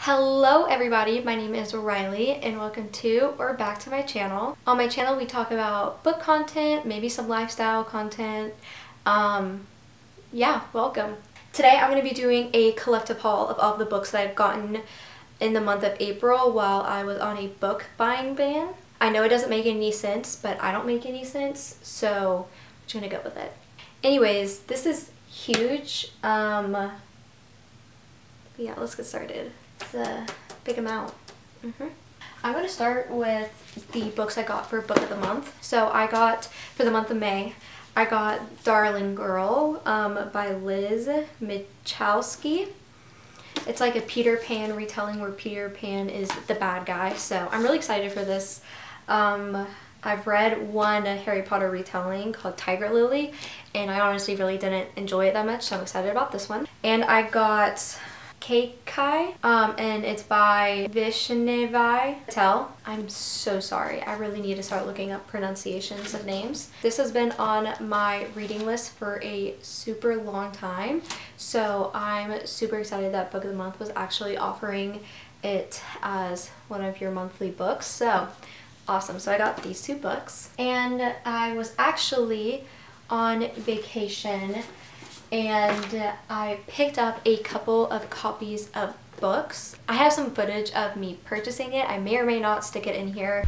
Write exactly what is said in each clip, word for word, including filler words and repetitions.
Hello everybody, my name is Riley and welcome to or back to my channel. On my channel we talk about book content, maybe some lifestyle content. Um, yeah, welcome. Today I'm going to be doing a collective haul of all the books that I've gotten in the month of April while I was on a book buying ban. I know it doesn't make any sense, but I don't make any sense, so I'm just going to go with it. Anyways, this is huge. Um, yeah, let's get started. It's a big amount. Mm-hmm. I'm going to start with the books I got for book of the month. So I got, for the month of May, I got Darling Girl um, by Liz Michalski. It's like a Peter Pan retelling where Peter Pan is the bad guy. So I'm really excited for this. Um, I've read one Harry Potter retelling called Tiger Lily, and I honestly really didn't enjoy it that much, so I'm excited about this one. And I got Kai, um, and it's by Vishnevai Patel. I'm so sorry. I really need to start looking up pronunciations of names. This has been on my reading list for a super long time, so I'm super excited that Book of the Month was actually offering it as one of your monthly books. So awesome. So I got these two books, and I was actually on vacation and I picked up a couple of copies of books. I have some footage of me purchasing it. I may or may not stick it in here.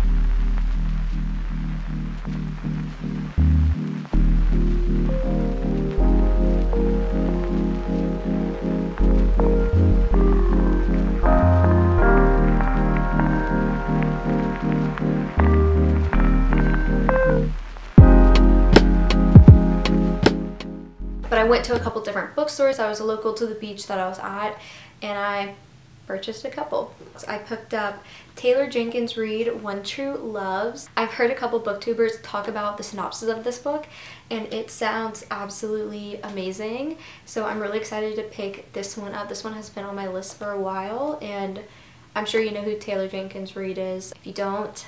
But I went to a couple different bookstores. I was local to the beach that I was at, and I purchased a couple. So I picked up Taylor Jenkins Reid, One True Loves. I've heard a couple booktubers talk about the synopsis of this book, and it sounds absolutely amazing. So I'm really excited to pick this one up. This one has been on my list for a while, and I'm sure you know who Taylor Jenkins Reid is. If you don't,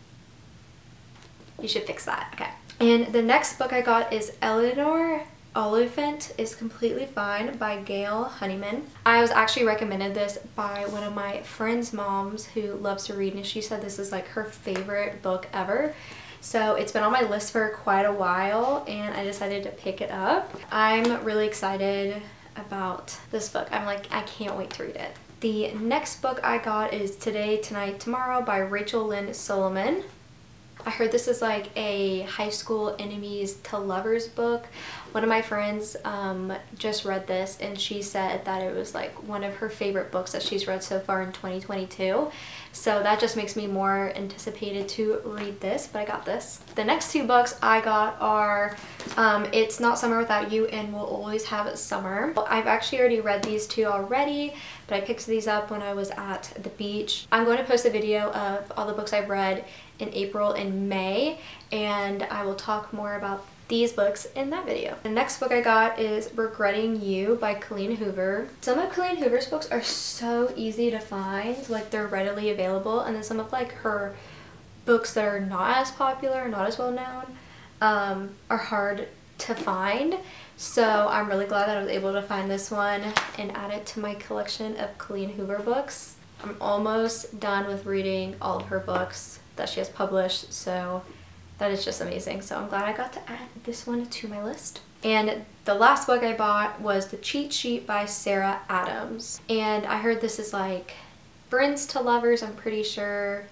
you should fix that. Okay. And the next book I got is Eleanor Oliphant is Completely Fine by Gail Honeyman. I was actually recommended this by one of my friend's moms who loves to read, and she said this is like her favorite book ever. So it's been on my list for quite a while and I decided to pick it up. I'm really excited about this book. I'm like, I can't wait to read it. The next book I got is Today, Tonight, Tomorrow by Rachel Lynn Solomon. I heard this is like a high school enemies to lovers book. One of my friends um, just read this and she said that it was like one of her favorite books that she's read so far in twenty twenty-two. So that just makes me more anticipated to read this, but I got this. The next two books I got are um, It's Not Summer Without You and We'll Always Have Summer. I've actually already read these two already, but I picked these up when I was at the beach. I'm going to post a video of all the books I've read in April and May, and I will talk more about these books in that video. The next book I got is Regretting You by Colleen Hoover. Some of Colleen Hoover's books are so easy to find, like they're readily available, and then some of like her books that are not as popular, not as well known, um, are hard to find. So I'm really glad that I was able to find this one and add it to my collection of Colleen Hoover books. I'm almost done with reading all of her books that she has published, so that is just amazing. So I'm glad I got to add this one to my list. And the last book I bought was The Cheat Sheet by Sarah Adams, and I heard this is like friends to lovers, I'm pretty sure.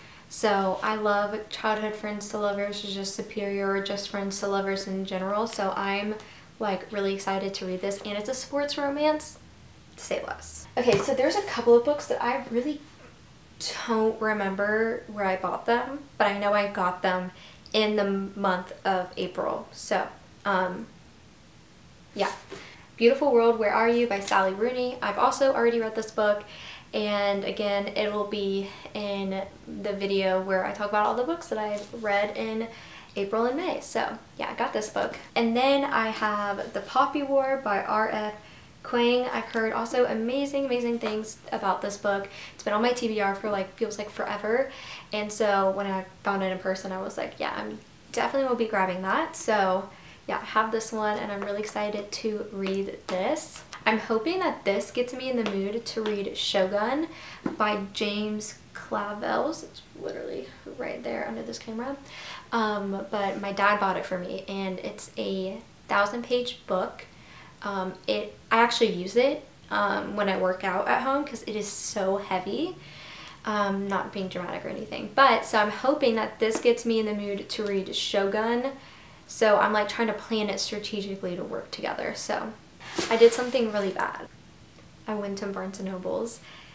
So I love childhood friends to lovers, is just superior, or just friends to lovers in general. So I'm like really excited to read this, and it's a sports romance, to say less. Okay, so there's a couple of books that I really don't remember where I bought them, but I know I got them in the month of April. So um yeah, Beautiful World, Where Are You by Sally Rooney. I've also already read this book, and again it will be in the video where I talk about all the books that I've read in April and May. So yeah, I got this book. And then I have The Poppy War by R F Kuang. I've heard also amazing, amazing things about this book. It's been on my T B R for like, feels like forever. And so when I found it in person, I was like, yeah, I'm definitely will be grabbing that. So yeah, I have this one and I'm really excited to read this. I'm hoping that this gets me in the mood to read Shogun by James Clavels. It's literally right there under this camera. Um, but my dad bought it for me, and it's a thousand page book. Um, it I actually use it um, when I work out at home because it is so heavy. Um, not being dramatic or anything, but so I'm hoping that this gets me in the mood to read Shogun. So I'm like trying to plan it strategically to work together. So I did something really bad. I went to Barnes and Noble's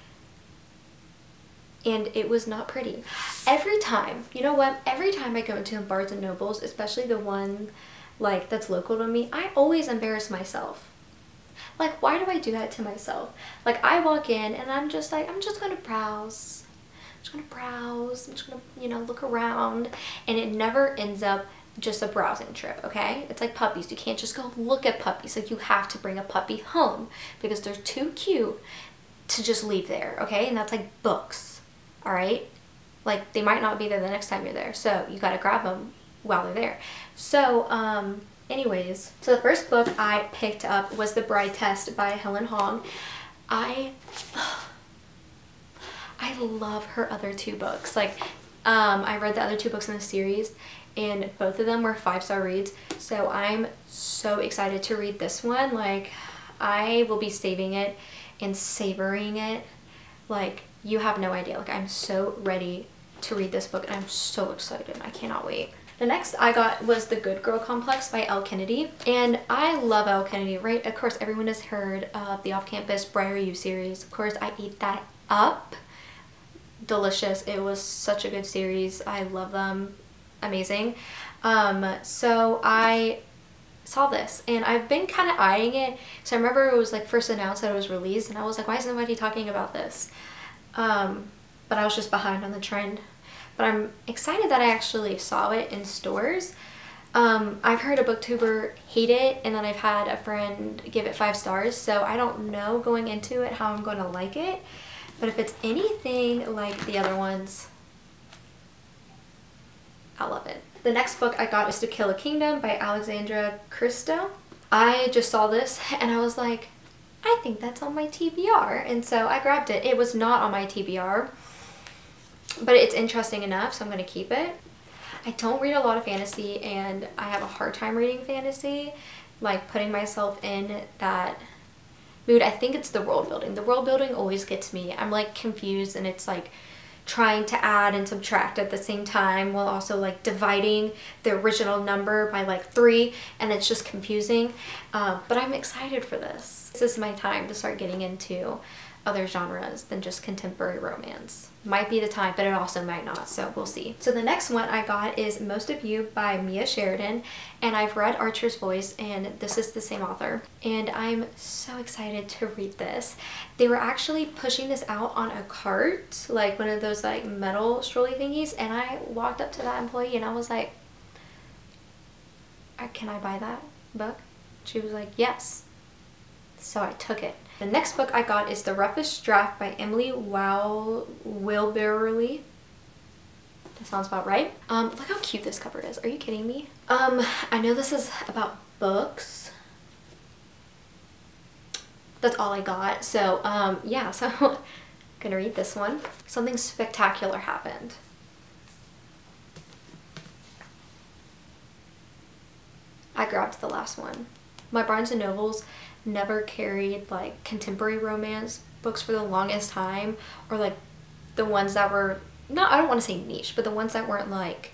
and it was not pretty. Every time, you know what? Every time I go into Barnes and Noble's, especially the one like that's local to me, I always embarrass myself. Like, why do I do that to myself? Like, I walk in and I'm just like, I'm just gonna browse. I'm just gonna browse. I'm just gonna, you know, look around. And it never ends up just a browsing trip, okay? It's like puppies. You can't just go look at puppies. Like, you have to bring a puppy home because they're too cute to just leave there, okay? And that's like books, all right? Like, they might not be there the next time you're there. So you gotta grab them while they're there. So, um... anyways, so the first book I picked up was The Bride Test by Helen Hong. I I love her other two books. Like, um, I read the other two books in the series and both of them were five-star reads. So I'm so excited to read this one. Like, I will be saving it and savoring it. Like, you have no idea. Like, I'm so ready to read this book and I'm so excited. I cannot wait. The next I got was The Good Girl Complex by Elle Kennedy. And I love Elle Kennedy, right? Of course, everyone has heard of the Off-Campus Briar U series. Of course, I ate that up. Delicious. It was such a good series. I love them. Amazing. Um, so I saw this and I've been kind of eyeing it. So I remember it was like first announced that it was released and I was like, why is nobody talking about this? Um, but I was just behind on the trend. But I'm excited that I actually saw it in stores. Um, I've heard a booktuber hate it and then I've had a friend give it five stars. So I don't know going into it how I'm going to like it. But if it's anything like the other ones, I love it. The next book I got is To Kill a Kingdom by Alexandra Christo. I just saw this and I was like, I think that's on my T B R. And so I grabbed it. It was not on my T B R. But it's interesting enough, so I'm going to keep it. I don't read a lot of fantasy, and I have a hard time reading fantasy, like putting myself in that mood. I think it's the world building. The world building always gets me. I'm like confused, and it's like trying to add and subtract at the same time while also like dividing the original number by like three, and it's just confusing. Uh, but I'm excited for this. This is my time to start getting into other genres than just contemporary romance. Might be the time, but it also might not, so we'll see. So the next one I got is Most of You by Mia Sheridan, and I've read Archer's Voice, and this is the same author, and I'm so excited to read this. They were actually pushing this out on a cart, like one of those like metal trolley thingies, and I walked up to that employee and I was like, can I buy that book? She was like, yes. So I took it. The next book I got is The Roughest Draft by Emily Wow Wilberly. That sounds about right. Um, look how cute this cover is. Are you kidding me? Um, I know this is about books. That's all I got. So, um, yeah, so I'm gonna read this one. Something spectacular happened. I grabbed the last one. My Barnes and Nobles never carried like contemporary romance books for the longest time, or like the ones that were not, I don't want to say niche, but the ones that weren't like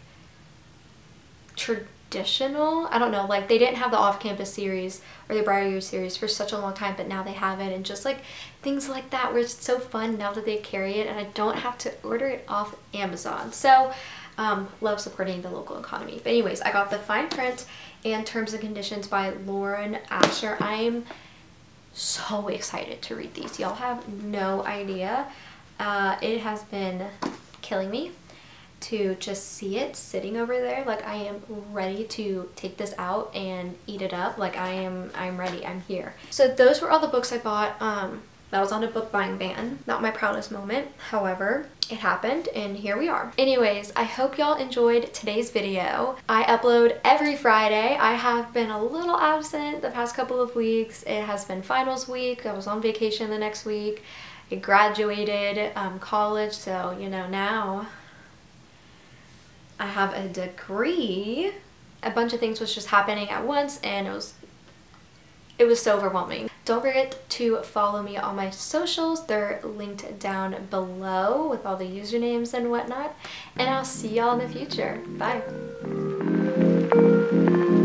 traditional. I don't know, like they didn't have the Off-Campus series or the Briar U series for such a long time, but now they have it, and just like things like that where it's so fun now that they carry it and I don't have to order it off Amazon. So um, love supporting the local economy. But anyways, I got The Fine Print and Terms and Conditions by Lauren Asher. I'm so excited to read these. Y'all have no idea. Uh, it has been killing me to just see it sitting over there. Like, I am ready to take this out and eat it up. Like, I am I'm ready. I'm here. So those were all the books I bought um, That was on a book buying ban. Not my proudest moment. However, it happened and here we are. Anyways, I hope y'all enjoyed today's video. I upload every Friday. I have been a little absent the past couple of weeks. It has been finals week. I was on vacation the next week. I graduated um, college, so you know, now I have a degree. A bunch of things was just happening at once and it was It was so overwhelming. Don't forget to follow me on my socials. They're linked down below with all the usernames and whatnot. And I'll see y'all in the future. Bye.